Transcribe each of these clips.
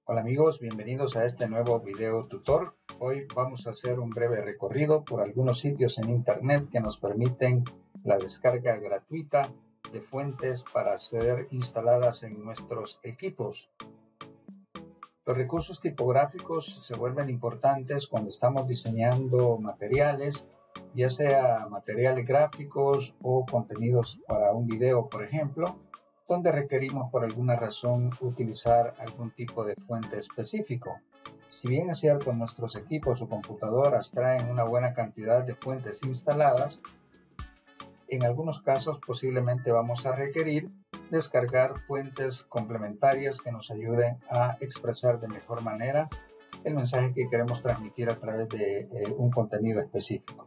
Hola amigos, bienvenidos a este nuevo video tutor. Hoy vamos a hacer un breve recorrido por algunos sitios en internet que nos permiten la descarga gratuita de fuentes para ser instaladas en nuestros equipos. Los recursos tipográficos se vuelven importantes cuando estamos diseñando materiales, ya sea materiales gráficos o contenidos para un video, por ejemplo, donde requerimos por alguna razón utilizar algún tipo de fuente específico. Si bien es cierto, nuestros equipos o computadoras traen una buena cantidad de fuentes instaladas, en algunos casos posiblemente vamos a requerir descargar fuentes complementarias que nos ayuden a expresar de mejor manera el mensaje que queremos transmitir a través de un contenido específico.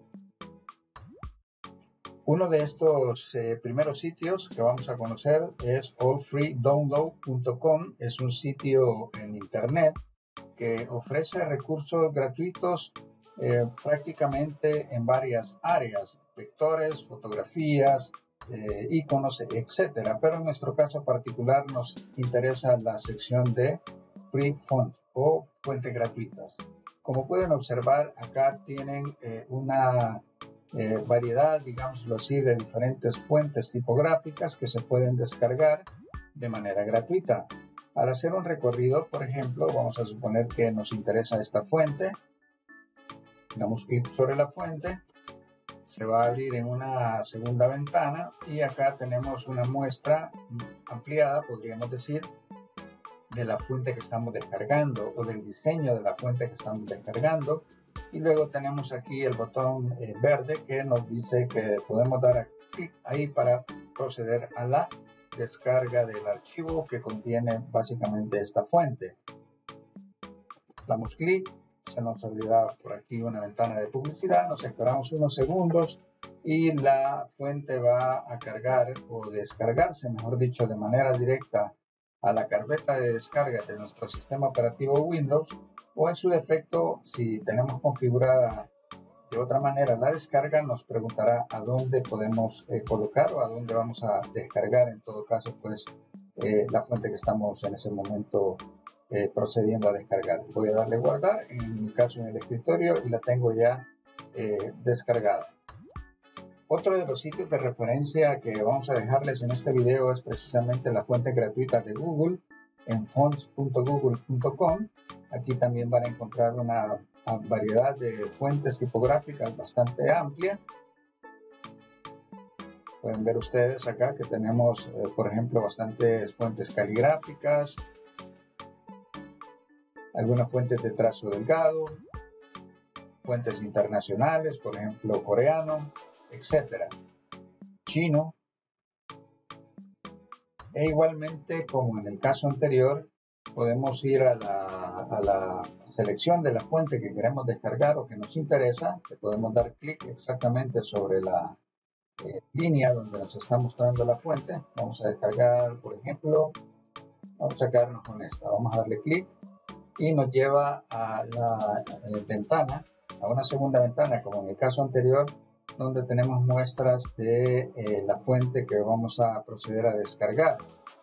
Uno de estos primeros sitios que vamos a conocer es allfreedownload.com. Es un sitio en internet que ofrece recursos gratuitos prácticamente en varias áreas: vectores, fotografías, iconos, etcétera. Pero en nuestro caso particular nos interesa la sección de Free Font o fuentes gratuitas. Como pueden observar, acá tienen una variedad, digámoslo así, de diferentes fuentes tipográficas que se pueden descargar de manera gratuita. Al hacer un recorrido, por ejemplo, vamos a suponer que nos interesa esta fuente. Damos clic sobre la fuente, se va a abrir en una segunda ventana y acá tenemos una muestra ampliada, podríamos decir, de la fuente que estamos descargando o del diseño de la fuente que estamos descargando. Y luego tenemos aquí el botón verde que nos dice que podemos dar clic ahí para proceder a la descarga del archivo que contiene básicamente esta fuente. Damos clic, se nos abrirá por aquí una ventana de publicidad, nos esperamos unos segundos y la fuente va a cargar o descargarse, mejor dicho, de manera directa a la carpeta de descarga de nuestro sistema operativo Windows, o en su defecto, si tenemos configurada de otra manera la descarga, nos preguntará a dónde podemos colocar o a dónde vamos a descargar, en todo caso, pues la fuente que estamos en ese momento procediendo a descargar. Voy a darle guardar, en mi caso en el escritorio, y la tengo ya descargada. Otro de los sitios de referencia que vamos a dejarles en este video es precisamente la fuente gratuita de Google en fonts.google.com. Aquí también van a encontrar una variedad de fuentes tipográficas bastante amplia. Pueden ver ustedes acá que tenemos, por ejemplo, bastantes fuentes caligráficas, algunas fuentes de trazo delgado, fuentes internacionales, por ejemplo, coreano, etcétera, chino. E igualmente, como en el caso anterior, podemos ir a la selección de la fuente que queremos descargar o que nos interesa, que podemos dar clic exactamente sobre la línea donde nos está mostrando la fuente. Vamos a descargar, por ejemplo, vamos a quedarnos con esta, vamos a darle clic y nos lleva a la ventana, a una segunda ventana, como en el caso anterior, donde tenemos muestras de la fuente que vamos a proceder a descargar.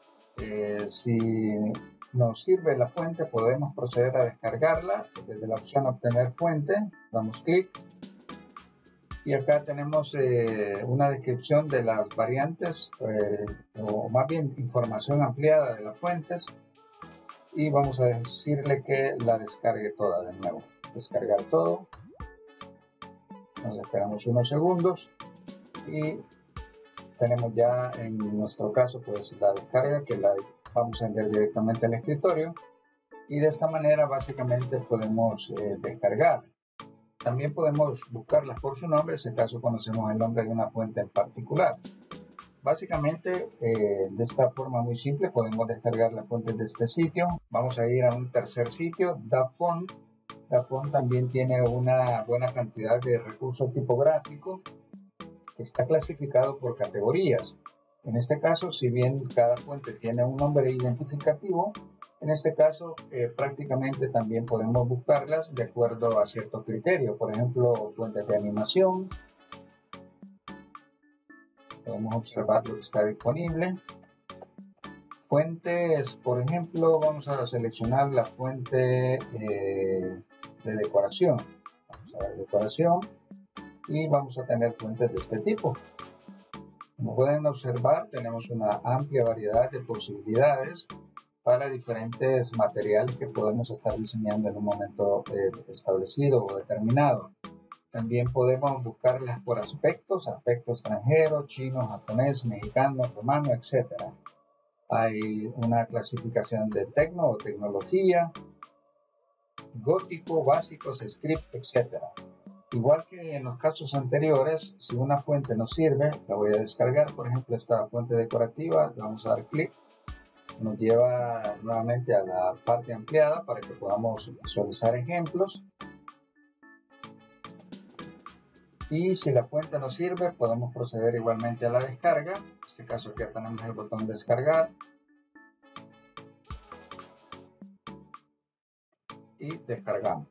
Si nos sirve la fuente, podemos proceder a descargarla desde la opción obtener fuente. Damos clic y acá tenemos una descripción de las variantes o más bien información ampliada de las fuentes, y vamos a decirle que la descargue toda de nuevo. Descargar todo. Nos esperamos unos segundos y tenemos ya en nuestro caso pues la descarga, que la vamos a enviar directamente al escritorio, y de esta manera básicamente podemos descargar. También podemos buscarlas por su nombre si acaso conocemos el nombre de una fuente en particular. Básicamente de esta forma muy simple podemos descargar las fuentes de este sitio. Vamos a ir a un tercer sitio, DaFont. DaFont también tiene una buena cantidad de recursos tipográficos que está clasificado por categorías. En este caso, si bien cada fuente tiene un nombre identificativo, en este caso prácticamente también podemos buscarlas de acuerdo a cierto criterio. Por ejemplo, fuentes de animación. Podemos observar lo que está disponible. Fuentes, por ejemplo, vamos a seleccionar la fuente de decoración. Vamos a ver decoración y vamos a tener fuentes de este tipo. Como pueden observar, tenemos una amplia variedad de posibilidades para diferentes materiales que podemos estar diseñando en un momento establecido o determinado. También podemos buscarlas por aspectos extranjeros, chino, japonés, mexicano, romano, etc. Hay una clasificación de tecno o tecnología, gótico, básicos, script, etc. Igual que en los casos anteriores, si una fuente nos sirve, la voy a descargar. Por ejemplo, esta fuente decorativa, le vamos a dar clic. Nos lleva nuevamente a la parte ampliada para que podamos visualizar ejemplos. Y si la fuente nos sirve, podemos proceder igualmente a la descarga. En este caso aquí tenemos el botón descargar. Y descargamos.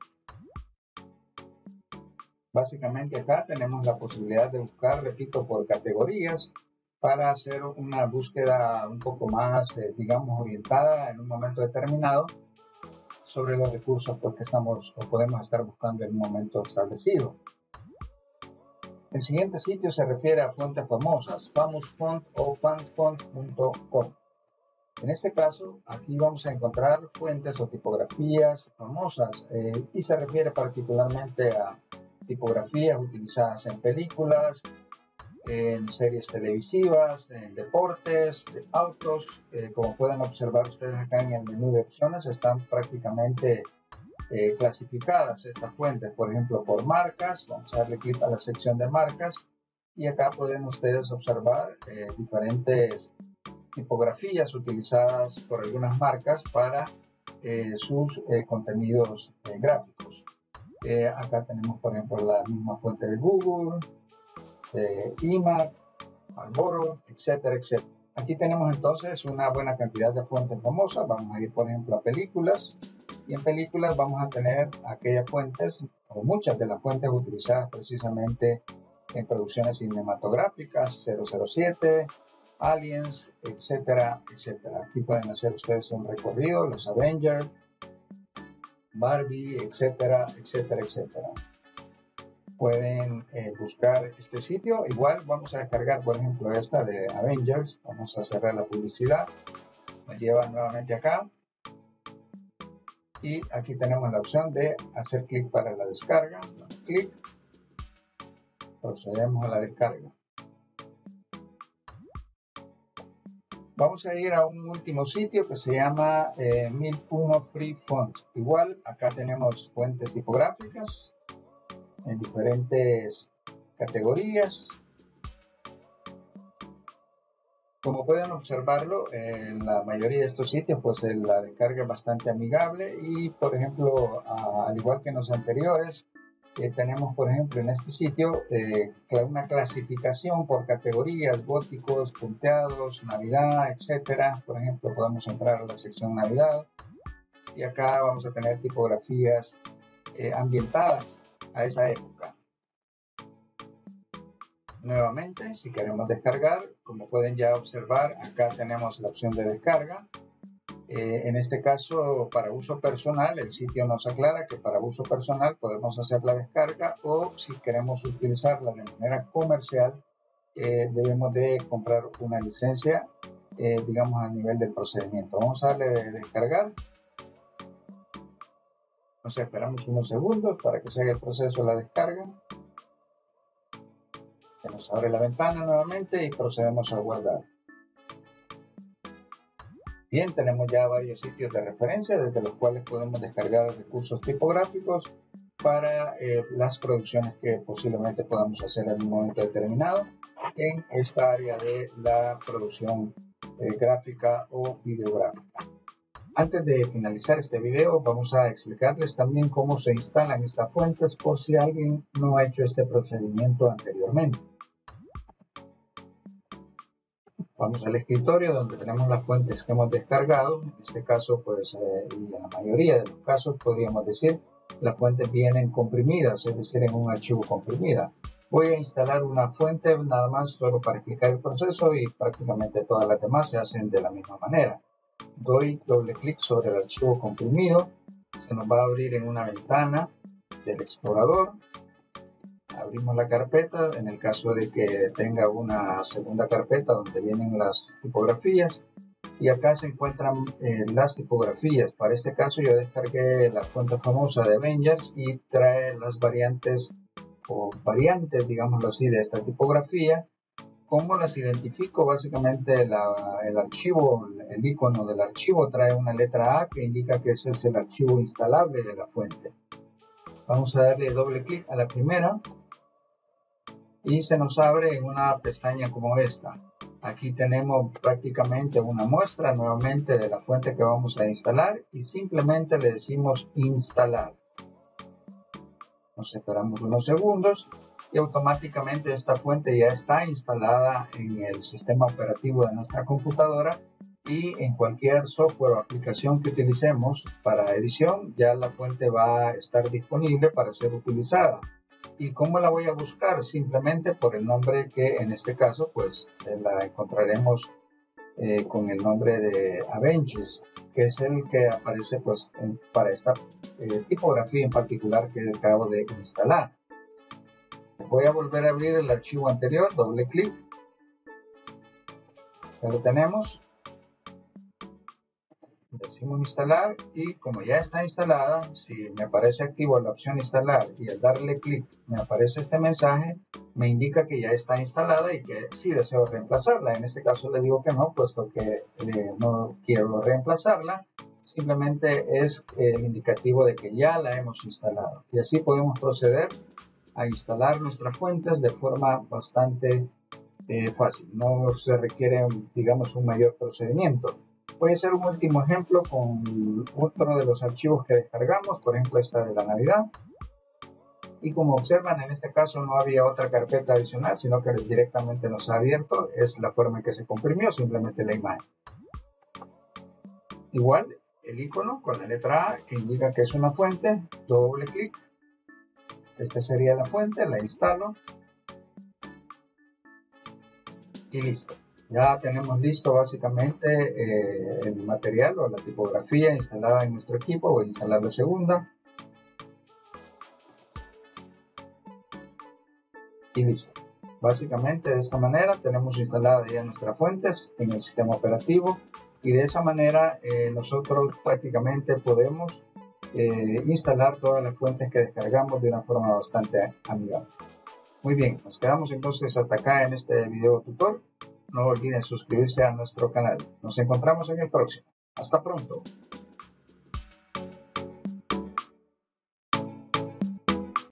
Básicamente acá tenemos la posibilidad de buscar, repito, por categorías para hacer una búsqueda un poco más, digamos, orientada en un momento determinado sobre los recursos pues, que estamos o podemos estar buscando en un momento establecido. El siguiente sitio se refiere a fuentes famosas, FamousFont o fanfont.com. En este caso, aquí vamos a encontrar fuentes o tipografías famosas y se refiere particularmente a tipografías utilizadas en películas, en series televisivas, en deportes, de autos. Como pueden observar ustedes acá en el menú de opciones, están prácticamente clasificadas estas fuentes, por ejemplo, por marcas. Vamos a darle clic a la sección de marcas y acá pueden ustedes observar diferentes tipografías utilizadas por algunas marcas para sus contenidos gráficos. Acá tenemos, por ejemplo, la misma fuente de Google, IMAC, Marlboro, etcétera, etcétera. Aquí tenemos entonces una buena cantidad de fuentes famosas. Vamos a ir, por ejemplo, a películas. Y en películas vamos a tener aquellas fuentes, o muchas de las fuentes utilizadas precisamente en producciones cinematográficas, 007, Aliens, etcétera, etcétera. Aquí pueden hacer ustedes un recorrido, los Avengers, Barbie, etcétera, etcétera, etcétera. Pueden buscar este sitio. Igual vamos a descargar, por ejemplo, esta de Avengers. Vamos a cerrar la publicidad. Nos lleva nuevamente acá. Y aquí tenemos la opción de hacer clic para la descarga. Damos clic. Procedemos a la descarga. Vamos a ir a un último sitio que se llama 1001 Free Font. Igual acá tenemos fuentes tipográficas en diferentes categorías. Como pueden observarlo, en la mayoría de estos sitios pues la descarga es bastante amigable y por ejemplo, al igual que en los anteriores, tenemos por ejemplo en este sitio una clasificación por categorías, góticos, punteados, Navidad, etcétera. Por ejemplo, podemos entrar a la sección Navidad y acá vamos a tener tipografías ambientadas a esa época. Nuevamente, si queremos descargar, como pueden ya observar, acá tenemos la opción de descarga. En este caso, para uso personal, el sitio nos aclara que para uso personal podemos hacer la descarga o si queremos utilizarla de manera comercial, debemos de comprar una licencia, digamos, a nivel del procedimiento. Vamos a darle de descargar. Entonces esperamos unos segundos para que se haga el proceso de la descarga. Se nos abre la ventana nuevamente y procedemos a guardar. Bien, tenemos ya varios sitios de referencia desde los cuales podemos descargar recursos tipográficos para las producciones que posiblemente podamos hacer en un momento determinado en esta área de la producción gráfica o videográfica. Antes de finalizar este video, vamos a explicarles también cómo se instalan estas fuentes por si alguien no ha hecho este procedimiento anteriormente. Vamos al escritorio donde tenemos las fuentes que hemos descargado. En este caso, pues, y en la mayoría de los casos, podríamos decir, las fuentes vienen comprimidas, es decir, en un archivo comprimida. Voy a instalar una fuente nada más solo para explicar el proceso y prácticamente todas las demás se hacen de la misma manera. doy doble clic sobre el archivo comprimido, se nos va a abrir en una ventana del explorador. Abrimos la carpeta, en el caso de que tenga una segunda carpeta donde vienen las tipografías, y acá se encuentran las tipografías. Para este caso yo descargué la fuente famosa de Avengers y trae las variantes o variantes, digámoslo así, de esta tipografía. ¿Cómo las identifico? Básicamente el archivo, el icono del archivo trae una letra A que indica que ese es el archivo instalable de la fuente. Vamos a darle doble clic a la primera y se nos abre en una pestaña como esta. Aquí tenemos prácticamente una muestra nuevamente de la fuente que vamos a instalar y simplemente le decimos instalar. Nos esperamos unos segundos y automáticamente esta fuente ya está instalada en el sistema operativo de nuestra computadora, y en cualquier software o aplicación que utilicemos para edición ya la fuente va a estar disponible para ser utilizada. ¿Y cómo la voy a buscar? Simplemente por el nombre, que en este caso pues la encontraremos con el nombre de Avengers, que es el que aparece pues para esta tipografía en particular que acabo de instalar. Voy a volver a abrir el archivo anterior, doble clic, ya lo tenemos, decimos instalar y como ya está instalada, si me aparece activo la opción instalar y al darle clic me aparece este mensaje, me indica que ya está instalada y que sí deseo reemplazarla. En este caso le digo que no, puesto que no quiero reemplazarla, simplemente es el indicativo de que ya la hemos instalado. Y así podemos proceder a instalar nuestras fuentes de forma bastante fácil. No se requiere, digamos, un mayor procedimiento. Voy a hacer un último ejemplo con otro de los archivos que descargamos, por ejemplo esta de la Navidad. Y como observan, en este caso no había otra carpeta adicional, sino que directamente nos ha abierto. Es la forma en que se comprimió simplemente la imagen. Igual el icono con la letra A que indica que es una fuente, doble clic. Esta sería la fuente, la instalo y listo. Ya tenemos listo básicamente el material o la tipografía instalada en nuestro equipo. Voy a instalar la segunda y listo. Básicamente de esta manera tenemos instaladas ya nuestras fuentes en el sistema operativo, y de esa manera nosotros prácticamente podemos instalar todas las fuentes que descargamos de una forma bastante amigable. Muy bien, nos quedamos entonces hasta acá en este video tutor. No olviden suscribirse a nuestro canal. Nos encontramos en el próximo. Hasta pronto.